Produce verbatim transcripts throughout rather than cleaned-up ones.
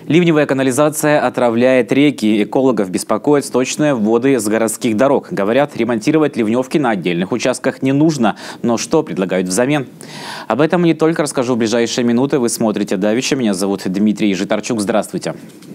Ливневая канализация отравляет реки. Экологов беспокоит сточные воды с городских дорог. Говорят, ремонтировать ливневки на отдельных участках не нужно. Но что предлагают взамен? Об этом не только расскажу в ближайшие минуты. Вы смотрите «Давича». Меня зовут Дмитрий Житарчук. Здравствуйте.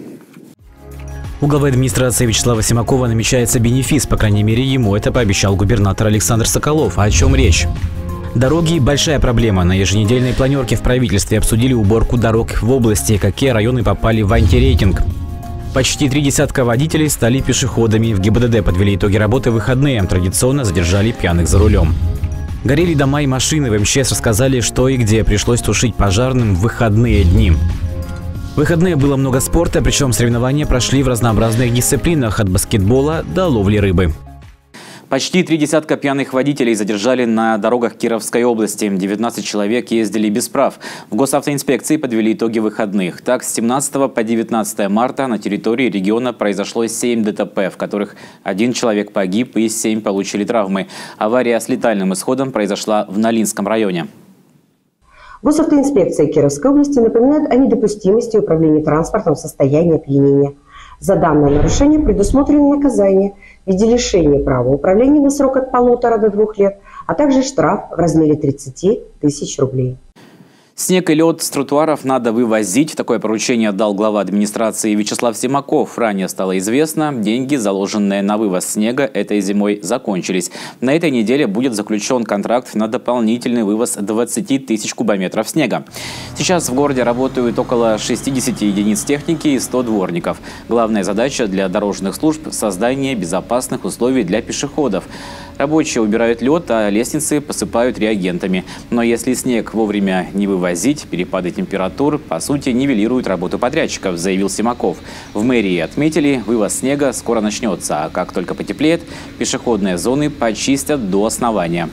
У главы администрации Вячеслава Симакова намечается бенефис. По крайней мере, ему это пообещал губернатор Александр Соколов. О чем речь? Дороги – большая проблема. На еженедельной планерке в правительстве обсудили уборку дорог в области, какие районы попали в антирейтинг. Почти три десятка водителей стали пешеходами. В ГИБДД подвели итоги работы в выходные. Традиционно задержали пьяных за рулем. Горели дома и машины. В МЧС рассказали, что и где пришлось тушить пожарным в выходные дни. В выходные было много спорта, причем соревнования прошли в разнообразных дисциплинах – от баскетбола до ловли рыбы. Почти три десятка пьяных водителей задержали на дорогах Кировской области. девятнадцать человек ездили без прав. В госавтоинспекции подвели итоги выходных. Так, с семнадцатого по девятнадцатое марта на территории региона произошло семь ДТП, в которых один человек погиб и семь получили травмы. Авария с летальным исходом произошла в Нолинском районе. Госавтоинспекция Кировской области напоминает о недопустимости управления транспортом в состоянии опьянения. За данное нарушение предусмотрено наказание в виде лишения права управления на срок от полутора до двух лет, а также штраф в размере тридцати тысяч рублей. Снег и лед с тротуаров надо вывозить. Такое поручение дал глава администрации Вячеслав Симаков. Ранее стало известно, деньги, заложенные на вывоз снега, этой зимой закончились. На этой неделе будет заключен контракт на дополнительный вывоз двадцати тысяч кубометров снега. Сейчас в городе работают около шестидесяти единиц техники и ста дворников. Главная задача для дорожных служб – создание безопасных условий для пешеходов. Рабочие убирают лед, а лестницы посыпают реагентами. Но если снег вовремя не вывозить, перепады температур, по сути, нивелируют работу подрядчиков, заявил Симаков. В мэрии отметили, вывоз снега скоро начнется, а как только потеплеет, пешеходные зоны почистят до основания.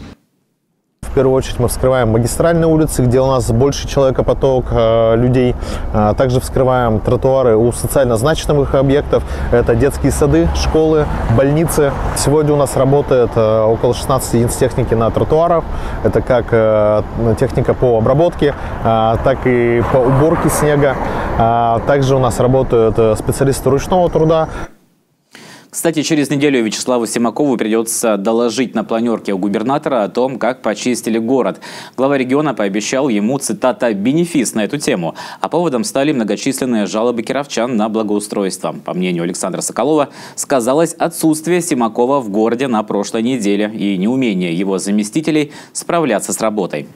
В первую очередь мы вскрываем магистральные улицы, где у нас больше человекопоток э, людей. А также вскрываем тротуары у социально значимых объектов. Это детские сады, школы, больницы. Сегодня у нас работает э, около шестнадцати единиц техники на тротуарах. Это как э, техника по обработке, э, так и по уборке снега. А также у нас работают э, специалисты ручного труда. Кстати, через неделю Вячеславу Симакову придется доложить на планерке у губернатора о том, как почистили город. Глава региона пообещал ему, цитата, «бенефис» на эту тему. А поводом стали многочисленные жалобы кировчан на благоустройство. По мнению Александра Соколова, сказалось отсутствие Симакова в городе на прошлой неделе и неумение его заместителей справляться с работой.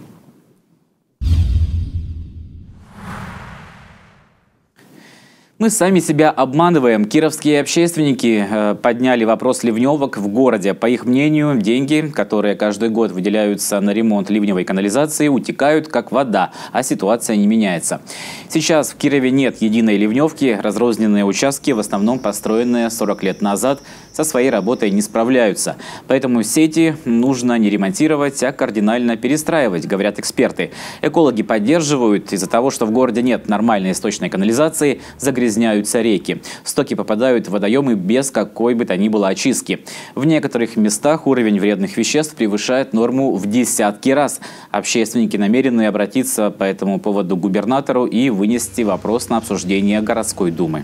Мы сами себя обманываем. Кировские общественники э, подняли вопрос ливневок в городе. По их мнению, деньги, которые каждый год выделяются на ремонт ливневой канализации, утекают как вода, а ситуация не меняется. Сейчас в Кирове нет единой ливневки. Разрозненные участки, в основном построенные сорок лет назад, со своей работой не справляются. Поэтому сети нужно не ремонтировать, а кардинально перестраивать, говорят эксперты. Экологи поддерживают. Из-за того, что в городе нет нормальной сточной канализации, загрязнения загрязняются реки. В стоки попадают в водоемы без какой бы то ни было очистки. В некоторых местах уровень вредных веществ превышает норму в десятки раз. Общественники намерены обратиться по этому поводу к губернатору и вынести вопрос на обсуждение городской думы.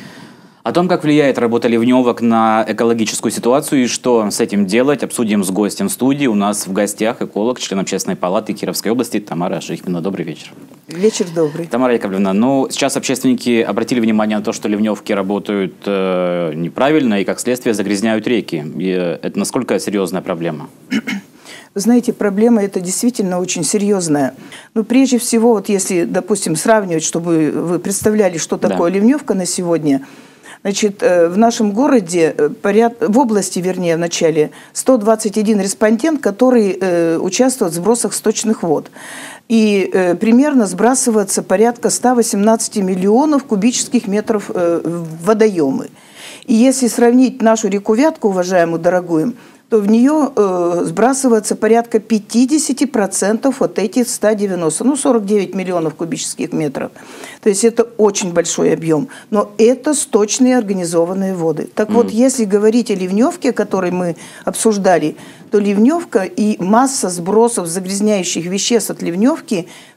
О том, как влияет работа ливневок на экологическую ситуацию и что с этим делать, обсудим с гостем студии. У нас в гостях эколог, член Общественной палаты Кировской области Тамара Шихмина. Добрый вечер. Вечер добрый. Тамара Яковлевна, ну сейчас общественники обратили внимание на то, что ливневки работают э, неправильно и, как следствие, загрязняют реки. И это насколько серьезная проблема? Вы знаете, проблема эта действительно очень серьезная. Но прежде всего, вот если, допустим, сравнивать, чтобы вы представляли, что такое да. ливневка на сегодня. Значит, в нашем городе, в области, вернее, в начале, сто двадцать один респондент, который э, участвует в сбросах сточных вод. И э, примерно сбрасывается порядка ста восемнадцати миллионов кубических метров э, в водоемы. И если сравнить нашу реку Вятку, уважаемую, дорогую, то в нее э, сбрасывается порядка пятидесяти процентов от этих ста девяноста, ну сорок девять миллионов кубических метров. То есть это очень большой объем, но это сточные организованные воды. Так mm. вот, если говорить о ливневке, о которой мы обсуждали, то ливневка и масса сбросов загрязняющих веществ от ливневки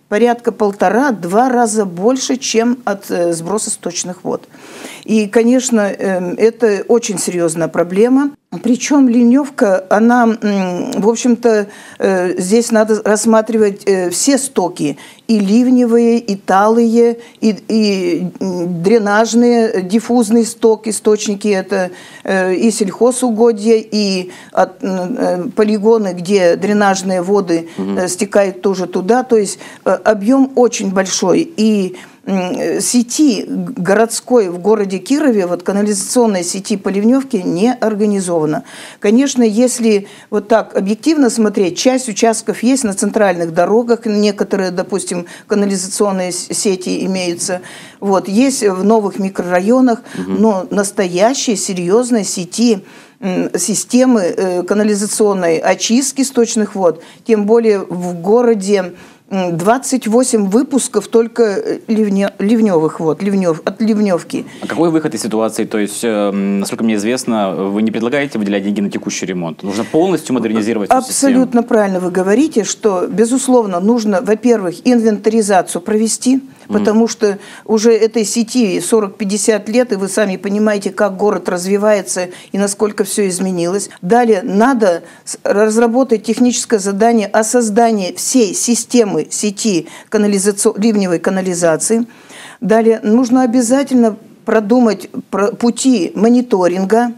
порядка полтора-два раза больше, чем от сброса сточных вод. И, конечно, это очень серьезная проблема. Причем ливневка, она, в общем-то, здесь надо рассматривать все стоки, и ливневые, и талые, и, и дренажные, диффузные стоки, источники, это и сельхозугодья, и от, полигоны, где дренажные воды угу. стекают тоже туда, то есть объем очень большой. И сети городской в городе Кирове, вот канализационной сети по ливневке не организована. Конечно, если вот так объективно смотреть, часть участков есть на центральных дорогах, некоторые, допустим, канализационные сети имеются, вот, есть в новых микрорайонах, угу. но настоящие серьезные сети, системы канализационной очистки сточных вод, тем более в городе двадцать восемь выпусков только ливне, ливневых вод, ливнев, от ливневки. А какой выход из ситуации? То есть, э, насколько мне известно, вы не предлагаете выделять деньги на текущий ремонт? Нужно полностью модернизировать эту систему? Абсолютно правильно вы говорите, что, безусловно, нужно, во-первых, инвентаризацию провести, потому что уже этой сети сорок-пятьдесят лет, и вы сами понимаете, как город развивается и насколько все изменилось. Далее надо разработать техническое задание о создании всей системы сети канализаци... ливневой канализации. Далее нужно обязательно продумать пути мониторинга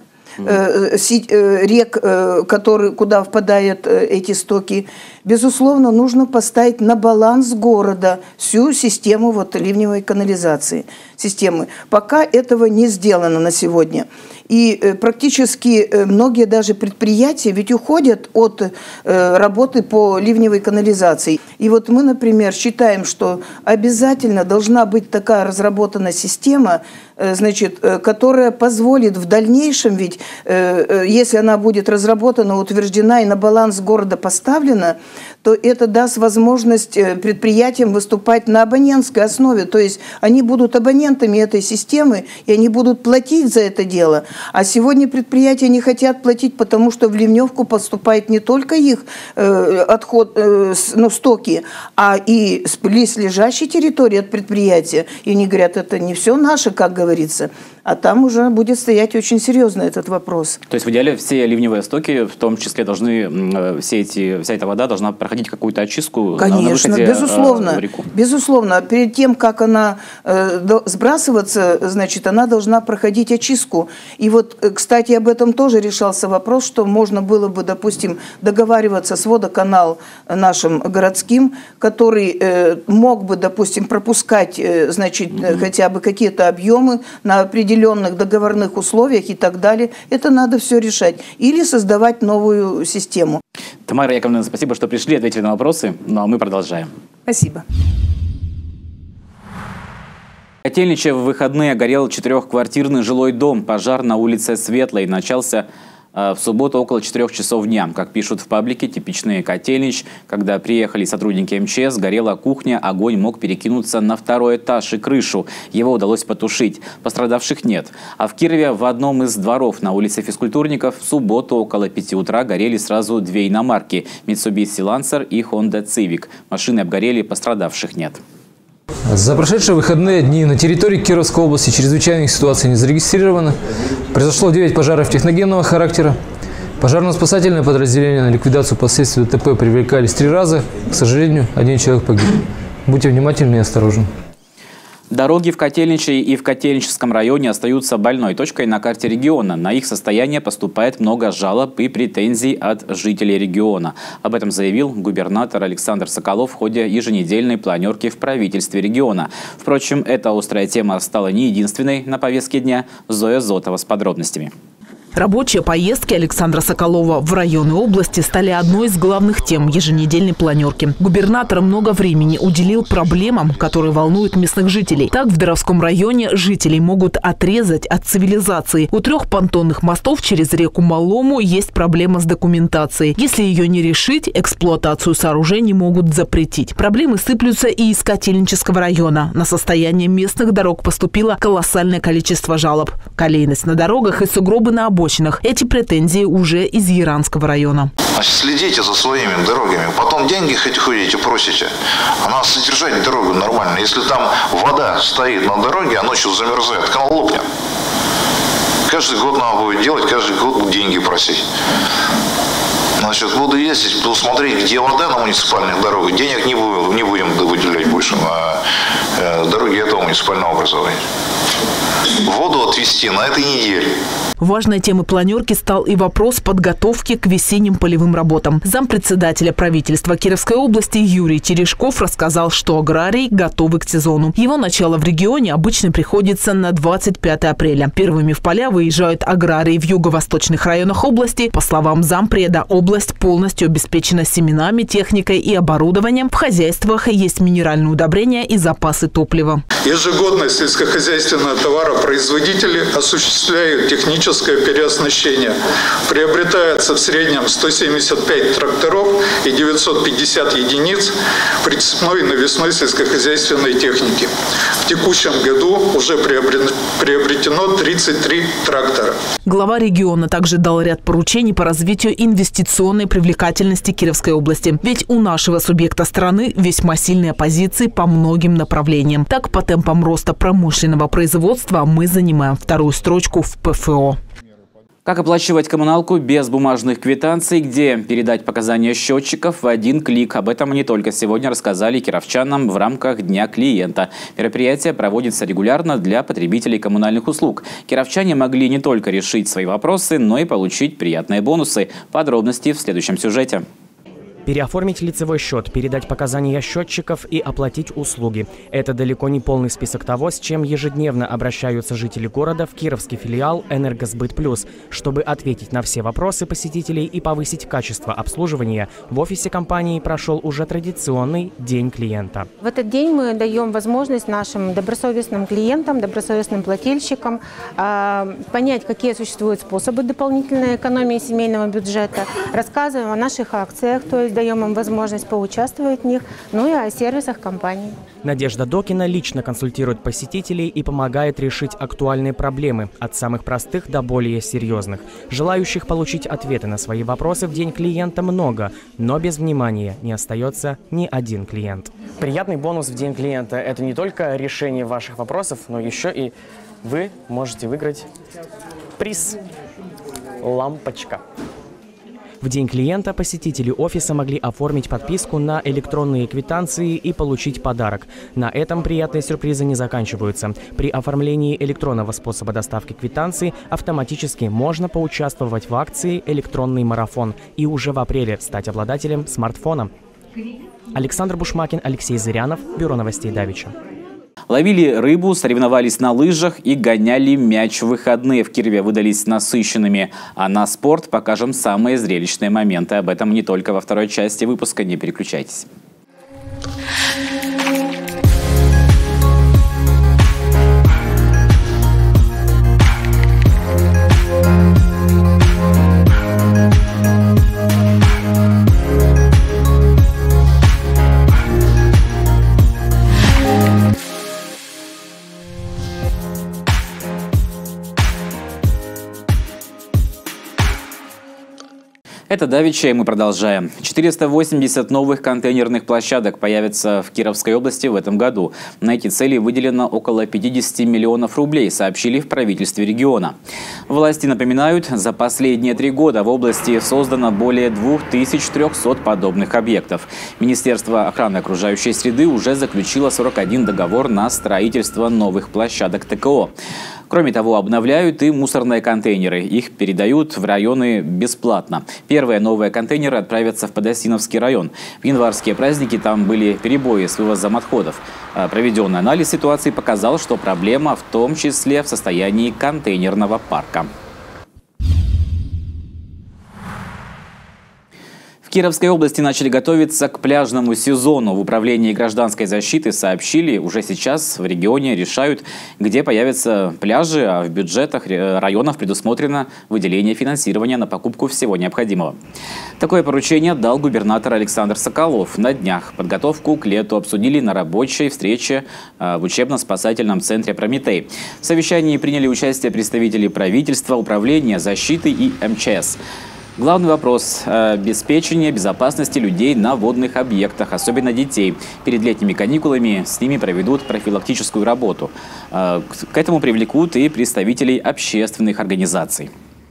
рек, которые, куда впадают эти стоки. Безусловно, нужно поставить на баланс города всю систему вот ливневой канализации. Системы. Пока этого не сделано на сегодня. И практически многие даже предприятия ведь уходят от работы по ливневой канализации. И вот мы, например, считаем, что обязательно должна быть такая разработана система, значит, которая позволит в дальнейшем, ведь если она будет разработана, утверждена и на баланс города поставлена, то это даст возможность предприятиям выступать на абонентской основе. То есть они будут абонентами этой системы, и они будут платить за это дело. А сегодня предприятия не хотят платить, потому что в ливневку поступает не только их э, отход, э, ну, стоки, а и с близлежащей территории от предприятия. И они говорят, это не все наше, как говорится. А там уже будет стоять очень серьезно этот вопрос. То есть в идеале все ливневые стоки, в том числе, должны, все эти, вся эта вода должна проходить какую-то очистку? Конечно, на выходе, безусловно. э, в реку? Безусловно. Перед тем, как она э, сбрасываться, значит, она должна проходить очистку. И вот, кстати, об этом тоже решался вопрос, что можно было бы, допустим, договариваться с водоканал нашим городским, который э, мог бы, допустим, пропускать, э, значит, mm-hmm. хотя бы какие-то объемы на определенные определенных договорных условиях и так далее. Это надо все решать. Или создавать новую систему. Тамара Яковлевна, спасибо, что пришли, ответили на вопросы. Ну а мы продолжаем. Спасибо. В Котельниче в выходные горел четырехквартирный жилой дом. Пожар на улице Светлой начался в субботу около четырёх часов дня. Как пишут в паблике «Типичный Котельнич», когда приехали сотрудники эм че эс, горела кухня, огонь мог перекинуться на второй этаж и крышу. Его удалось потушить. Пострадавших нет. А в Кирове в одном из дворов на улице Физкультурников в субботу около пяти утра горели сразу две иномарки – Mitsubishi Lancer и Honda Civic. Машины обгорели, пострадавших нет. За прошедшие выходные дни на территории Кировской области чрезвычайных ситуаций не зарегистрировано. Произошло девять пожаров техногенного характера. Пожарно-спасательные подразделения на ликвидацию последствий ДТП привлекались три раза. К сожалению, один человек погиб. Будьте внимательны и осторожны. Дороги в Котельниче и в Котельническом районе остаются больной точкой на карте региона. На их состояние поступает много жалоб и претензий от жителей региона. Об этом заявил губернатор Александр Соколов в ходе еженедельной планерки в правительстве региона. Впрочем, эта острая тема стала не единственной на повестке дня. Зоя Зотова с подробностями. Рабочие поездки Александра Соколова в районы области стали одной из главных тем еженедельной планерки. Губернатор много времени уделил проблемам, которые волнуют местных жителей. Так, в Доровском районе жителей могут отрезать от цивилизации. У трех понтонных мостов через реку Малому есть проблема с документацией. Если ее не решить, эксплуатацию сооружений могут запретить. Проблемы сыплются и из Котельнического района. На состояние местных дорог поступило колоссальное количество жалоб. Колейность на дорогах и сугробы на обочинах обочинах. Эти претензии уже из Яранского района. Значит, следите за своими дорогами. Потом деньги хоть ходите, просите. А надо содержать дорогу нормально. Если там вода стоит на дороге, а ночью замерзает, так она лопнет. Каждый год надо будет делать, каждый год деньги просить. Значит, буду ездить, буду смотреть, где вода на муниципальных дорогах. Денег не будем, не будем выделять больше на э, дороги этого муниципального образования. Воду отвезти на этой неделе. Важной темой планерки стал и вопрос подготовки к весенним полевым работам. Зампредседателя правительства Кировской области Юрий Терешков рассказал, что аграрии готовы к сезону. Его начало в регионе обычно приходится на двадцать пятое апреля. Первыми в поля выезжают аграрии в юго-восточных районах области. По словам зампреда, область полностью обеспечена семенами, техникой и оборудованием. В хозяйствах есть минеральные удобрения и запасы топлива. Ежегодно сельскохозяйственные товаропроизводители осуществляют техническое переоснащение. Приобретается в среднем сто семьдесят пять тракторов и девятьсот пятьдесят единиц прицепной и навесной сельскохозяйственной техники. В текущем году уже приобретено тридцать три трактора. Глава региона также дал ряд поручений по развитию инвестиционной привлекательности Кировской области. Ведь у нашего субъекта страны весьма сильные позиции по многим направлениям. Так, по темпам роста промышленного производства мы занимаем вторую строчку в ПФО. Как оплачивать коммуналку без бумажных квитанций, где передать показания счетчиков в один клик. Об этом не только сегодня рассказали кировчанам в рамках Дня клиента. Мероприятие проводится регулярно для потребителей коммунальных услуг. Кировчане могли не только решить свои вопросы, но и получить приятные бонусы. Подробности в следующем сюжете. Переоформить лицевой счет, передать показания счетчиков и оплатить услуги. Это далеко не полный список того, с чем ежедневно обращаются жители города в кировский филиал «Энергосбыт Плюс». Чтобы ответить на все вопросы посетителей и повысить качество обслуживания, в офисе компании прошел уже традиционный День клиента. В этот день мы даем возможность нашим добросовестным клиентам, добросовестным плательщикам э, понять, какие существуют способы дополнительной экономии семейного бюджета. Рассказываем о наших акциях, то есть даем им возможность поучаствовать в них, ну и о сервисах компании. Надежда Докина лично консультирует посетителей и помогает решить актуальные проблемы, от самых простых до более серьезных. Желающих получить ответы на свои вопросы в День клиента много, но без внимания не остается ни один клиент. Приятный бонус в День клиента – это не только решение ваших вопросов, но еще и вы можете выиграть приз – лампочка. В День клиента посетители офиса могли оформить подписку на электронные квитанции и получить подарок. На этом приятные сюрпризы не заканчиваются. При оформлении электронного способа доставки квитанции автоматически можно поучаствовать в акции «Электронный марафон» и уже в апреле стать обладателем смартфона. Александр Бушмакин, Алексей Зырянов, Бюро новостей Давича. Ловили рыбу, соревновались на лыжах и гоняли мяч в выходные. В Кирове выдались насыщенными. А на спорт покажем самые зрелищные моменты. Об этом не только во второй части выпуска. Не переключайтесь. Это Давича, и мы продолжаем. четыреста восемьдесят новых контейнерных площадок появятся в Кировской области в этом году. На эти цели выделено около пятидесяти миллионов рублей, сообщили в правительстве региона. Власти напоминают, за последние три года в области создано более двух тысяч трёхсот подобных объектов. Министерство охраны окружающей среды уже заключило сорок один договор на строительство новых площадок ТКО. Кроме того, обновляют и мусорные контейнеры. Их передают в районы бесплатно. Первые новые контейнеры отправятся в Подосиновский район. В январские праздники там были перебои с вывозом отходов. Проведенный анализ ситуации показал, что проблема в том числе в состоянии контейнерного парка. В Кировской области начали готовиться к пляжному сезону. В управлении гражданской защиты сообщили, уже сейчас в регионе решают, где появятся пляжи, а в бюджетах районов предусмотрено выделение финансирования на покупку всего необходимого. Такое поручение дал губернатор Александр Соколов. На днях подготовку к лету обсудили на рабочей встрече в учебно-спасательном центре «Прометей». В совещании приняли участие представители правительства, управления защиты и эм че эс. Главный вопрос – обеспечение безопасности людей на водных объектах, особенно детей. Перед летними каникулами с ними проведут профилактическую работу. К этому привлекут и представителей общественных организаций.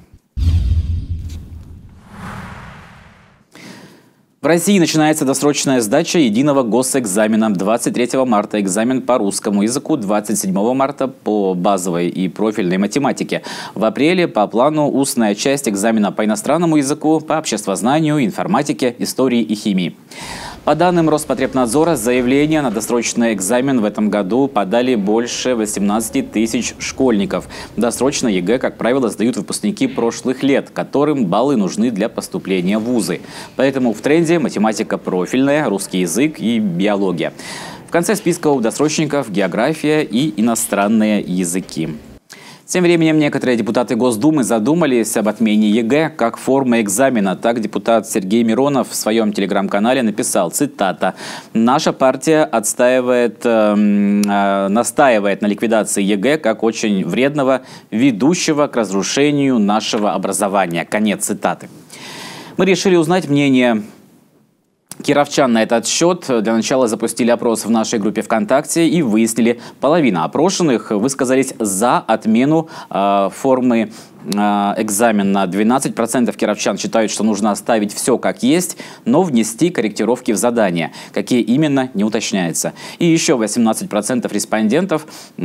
В России начинается досрочная сдача единого госэкзамена. двадцать третьего марта экзамен по русскому языку, двадцать седьмого марта по базовой и профильной математике. В апреле по плану устная часть экзамена по иностранному языку, по обществознанию, информатике, истории и химии. По данным Роспотребнадзора, заявления на досрочный экзамен в этом году подали больше восемнадцати тысяч школьников. Досрочно ЕГЭ, как правило, сдают выпускники прошлых лет, которым баллы нужны для поступления в вузы. Поэтому в тренде математика профильная, русский язык и биология. В конце списка у досрочников география и иностранные языки. Тем временем некоторые депутаты Госдумы задумались об отмене ЕГЭ как формы экзамена. Так депутат Сергей Миронов в своем телеграм-канале написал, цитата: «Наша партия отстаивает, э, э, настаивает на ликвидации ЕГЭ как очень вредного, ведущего к разрушению нашего образования». Конец цитаты. Мы решили узнать мнение кировчан на этот счет. Для начала запустили опрос в нашей группе ВКонтакте и выяснили, половина опрошенных высказались за отмену э, формы э, экзамена. двенадцать процентов кировчан считают, что нужно оставить все как есть, но внести корректировки в задания. Какие именно, не уточняется. И еще восемнадцать процентов респондентов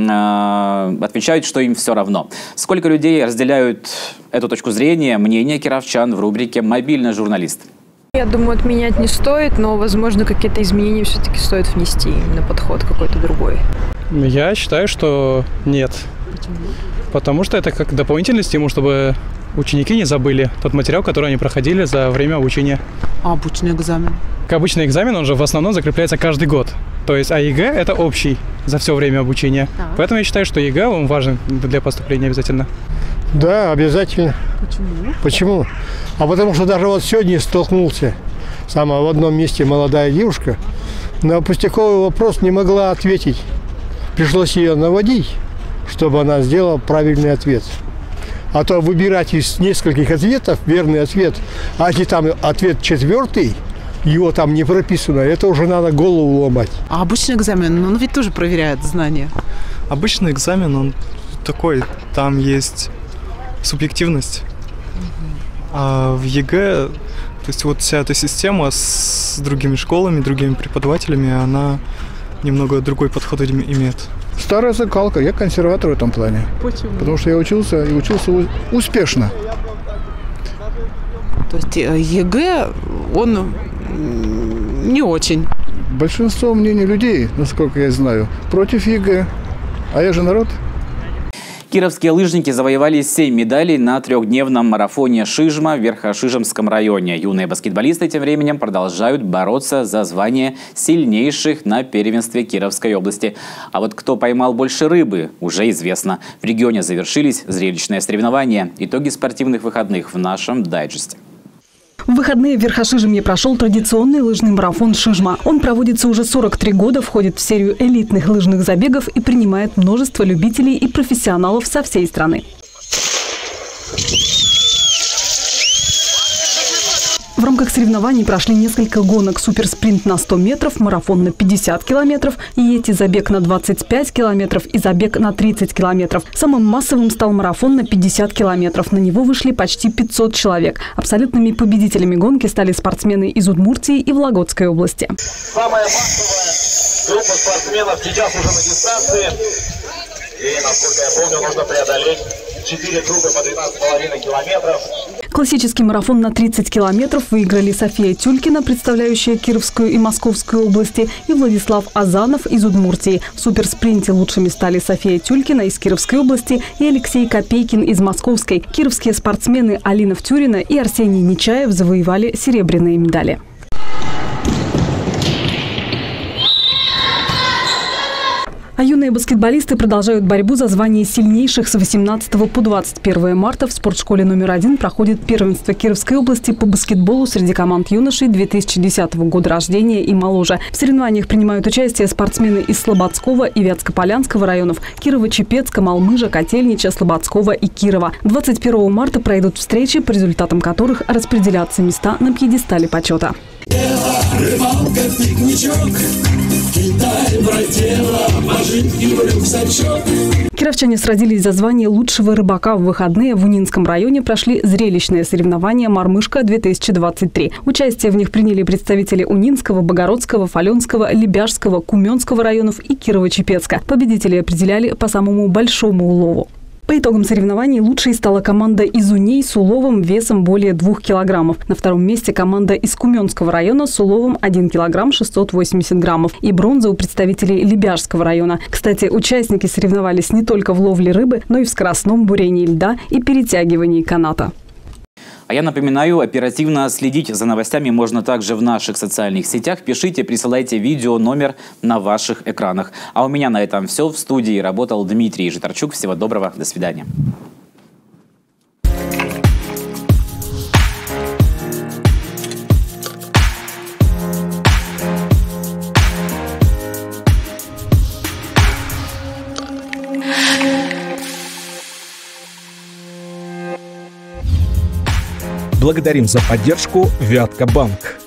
э, отвечают, что им все равно. Сколько людей разделяют эту точку зрения, мнение кировчан в рубрике «Мобильный журналист». Я думаю, отменять не стоит, но, возможно, какие-то изменения все-таки стоит внести, именно подход какой-то другой. Я считаю, что нет. Почему? Потому что это как дополнительный стимул, чтобы ученики не забыли тот материал, который они проходили за время обучения. А обычный экзамен? Как обычный экзамен, он же в основном закрепляется каждый год. То есть, а ЕГЭ – это общий за все время обучения. Так. Поэтому я считаю, что ЕГЭ, он важен для поступления обязательно. Да, обязательно. Почему? Почему? А потому что даже вот сегодня столкнулся сама в одном месте молодая девушка, на пустяковый вопрос не могла ответить. Пришлось ее наводить, чтобы она сделала правильный ответ. А то выбирать из нескольких ответов верный ответ, а если там ответ четвертый, его там не прописано, это уже надо голову ломать. А обычный экзамен, ну, он ведь тоже проверяет знания. Обычный экзамен, он такой, там есть субъективность. А в ЕГЭ, то есть вот вся эта система с другими школами, другими преподавателями, она немного другой подход имеет. Старая закалка, я консерватор в этом плане. Почему? Потому что я учился и учился успешно. То есть ЕГЭ, он не очень. Большинство мнений людей, насколько я знаю, против ЕГЭ. А я же народ. Кировские лыжники завоевали семь медалей на трехдневном марафоне «Шижма» в Верхошижемском районе. Юные баскетболисты тем временем продолжают бороться за звание сильнейших на первенстве Кировской области. А вот кто поймал больше рыбы, уже известно. В регионе завершились зрелищные соревнования. Итоги спортивных выходных в нашем дайджесте. В выходные в Верхошижемье прошел традиционный лыжный марафон «Шижма». Он проводится уже сорок три года, входит в серию элитных лыжных забегов и принимает множество любителей и профессионалов со всей страны. В рамках соревнований прошли несколько гонок: суперспринт на сто метров, марафон на пятьдесят километров, йети-забег на двадцать пять километров и забег на тридцать километров. Самым массовым стал марафон на пятьдесят километров. На него вышли почти пятьсот человек. Абсолютными победителями гонки стали спортсмены из Удмуртии и Вологодской области. Самая массовая группа спортсменов сейчас уже на дистанции. И, насколько я помню, нужно преодолеть четыре круга по двенадцать с половиной километров. Классический марафон на тридцать километров выиграли София Тюлькина, представляющая Кировскую и Московскую области, и Владислав Азанов из Удмуртии. В суперспринте лучшими стали София Тюлькина из Кировской области и Алексей Копейкин из Московской. Кировские спортсмены Алина Втюрина и Арсений Нечаев завоевали серебряные медали. А юные баскетболисты продолжают борьбу за звание сильнейших. С восемнадцатого по двадцать первое марта в спортшколе номер один проходит первенство Кировской области по баскетболу среди команд юношей две тысячи десятого года рождения и моложе. В соревнованиях принимают участие спортсмены из Слободского и Вятско-Полянского районов, Кирово-Чепецка, Малмыжа, Котельнича, Слободского и Кирова. двадцать первого марта пройдут встречи, по результатам которых распределятся места на пьедестале почета. Рыбалка, пикничок, Китай, брателла, пожитки в рюкзачок. Кировчане сразились за звание лучшего рыбака. В выходные в Унинском районе прошли зрелищные соревнования «Мормышка-две тысячи двадцать три». Участие в них приняли представители Унинского, Богородского, Фаленского, Лебяжского, Куменского районов и Кирово-Чепецка. Победители определяли по самому большому улову. По итогам соревнований лучшей стала команда из Уней с уловом весом более двух килограммов. На втором месте команда из Куменского района с уловом один килограмм шестьсот восемьдесят граммов. И бронза у представителей Лебяжского района. Кстати, участники соревновались не только в ловле рыбы, но и в скоростном бурении льда и перетягивании каната. А я напоминаю, оперативно следить за новостями можно также в наших социальных сетях. Пишите, присылайте видео, номер на ваших экранах. А у меня на этом все. В студии работал Дмитрий Житарчук. Всего доброго. До свидания. Благодарим за поддержку Вятка Банк.